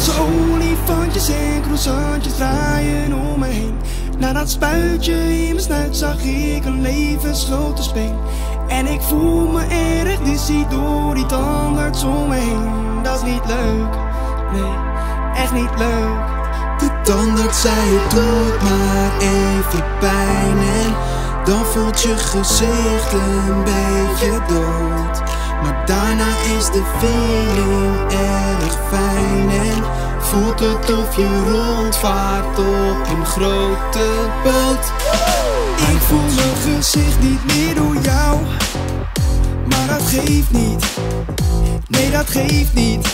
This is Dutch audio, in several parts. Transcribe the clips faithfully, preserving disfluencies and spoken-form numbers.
Roze olifantjes en croissantjes draaien om me heen. Na dat spuitje in mijn snuit zag ik een levensgrote speen. En ik voel me erg dizzy door die tandarts om me heen. Dat is niet leuk, nee, echt niet leuk. De tandarts zei het doet maar even pijn en dan voelt je gezicht een beetje dood. Maar daarna is de feeling erg fijn en voelt het of je rondvaart op een grote boot. Ik voel mijn gezicht niet meer door jou, maar dat geeft niet, nee dat geeft niet.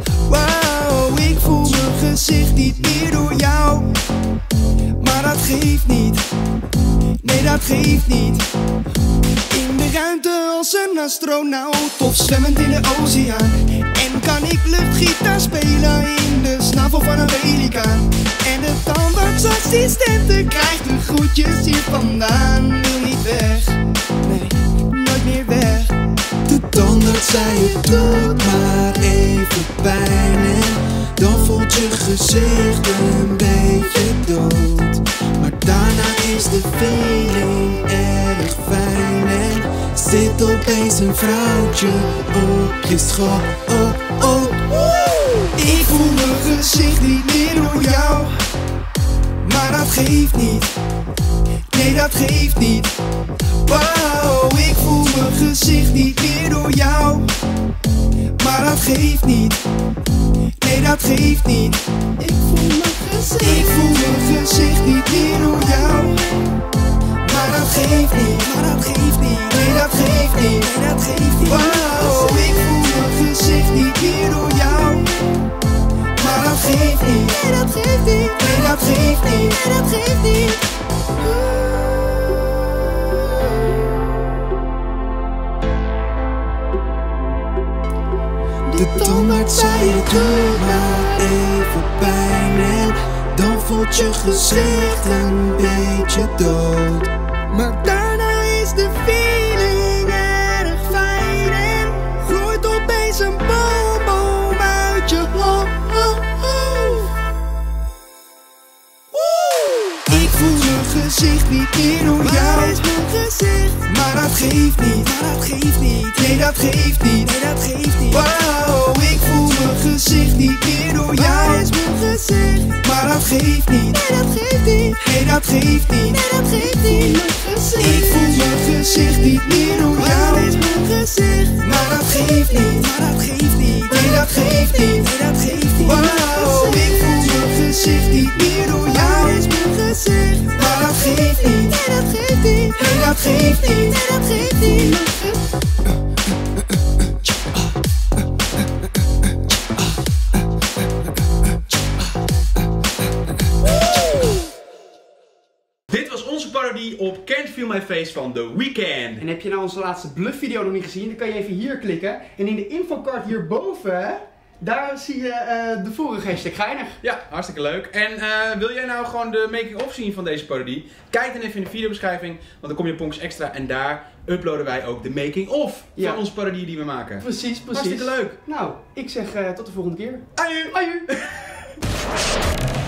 Wow, ik voel mijn gezicht niet meer door jou, maar dat geeft niet, nee dat geeft niet. In de ruimte als een astronaut of zwemmend in de oceaan. En kan ik luchtgitaar spelen in de snavel van een pelikaan. En de tandartsassistente krijgt de groetjes hier vandaan. Wil niet weg, nee, nooit meer weg. De tandarts zei het doet maar even pijn en dan voelt je gezicht een beetje dood. Maar daarna is de feeling erg fijn en zit opeens een vrouwtje op je schoot. Oh, oh. Ik voel mijn gezicht niet meer door jou, maar dat geeft niet, nee dat geeft niet. Wow, ik voel mijn gezicht niet meer door jou, maar dat geeft niet, nee dat geeft niet. Ik voel mijn gezicht, ik voel mijn gezicht niet meer door jou, maar dat geeft niet, maar dat geeft niet, nee dat geeft niet, nee dat geeft niet. Wow, ik voel mijn gezicht niet meer door jou, maar dat geeft niet, nee dat geeft niet, nee dat geeft niet, nee dat geeft niet. De tandarts zei het doet maar even pijn en dan voelt je gezicht een beetje dood. Maar daarna is de feeling erg fijn en groeit opeens een boom uit je hoofd. Ik voel mijn gezicht niet meer door jou, is mijn gezicht, maar dat geeft niet, maar dat geeft niet, nee dat geeft niet, nee dat geeft niet. Wow, ik voel mijn gezicht niet meer door jou, is mijn gezicht, maar dat geeft niet, nee dat geeft niet, nee dat geeft niet, nee dat geeft niet. Ik voel mijn gezicht niet meer door jou, is mijn gezicht, maar dat geeft niet, maar dat geeft niet, nee dat geeft niet, nee dat geeft niet. Wow, ik voel mijn gezicht niet meer door jou, is mijn gezicht, maar dat geeft niet, nee dat geeft niet, nee dat geeft niet, nee dat geeft niet. Dit was onze parodie op Can't Feel My Face van The Weeknd. En heb je nou onze laatste bluff video nog niet gezien, dan kan je even hier klikken. En in de infocard hierboven, daar zie je uh, de vorige hashtag geinig. Ja, hartstikke leuk. En uh, wil jij nou gewoon de making-of zien van deze parodie? Kijk dan even in de videobeschrijving, want dan kom je op Ponks Extra en daar uploaden wij ook de making-of Ja. van onze parodie die we maken. Precies, precies. Hartstikke leuk. Nou, ik zeg uh, tot de volgende keer. Aju! Aju!